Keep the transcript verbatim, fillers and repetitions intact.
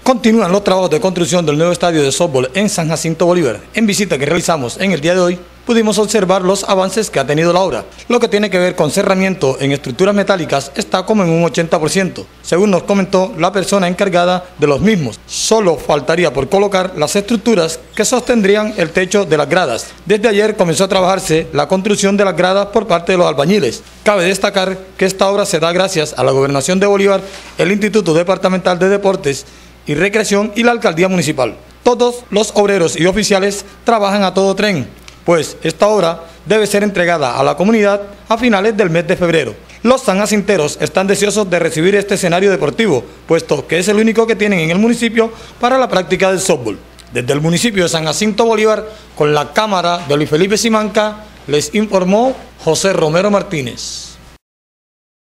Continúan los trabajos de construcción del nuevo estadio de softball en San Jacinto Bolívar. En visita que realizamos en el día de hoy, pudimos observar los avances que ha tenido la obra. Lo que tiene que ver con cerramiento en estructuras metálicas está como en un ochenta por ciento, según nos comentó la persona encargada de los mismos. Solo faltaría por colocar las estructuras que sostendrían el techo de las gradas. Desde ayer comenzó a trabajarse la construcción de las gradas por parte de los albañiles. Cabe destacar que esta obra se da gracias a la Gobernación de Bolívar, el Instituto Departamental de Deportes y Recreación y la Alcaldía Municipal. Todos los obreros y oficiales trabajan a todo tren, pues esta obra debe ser entregada a la comunidad a finales del mes de febrero. Los sanjacinteros están deseosos de recibir este escenario deportivo, puesto que es el único que tienen en el municipio para la práctica del softball. Desde el municipio de San Jacinto Bolívar, con la cámara de Luis Felipe Simanca, les informó José Romero Martínez.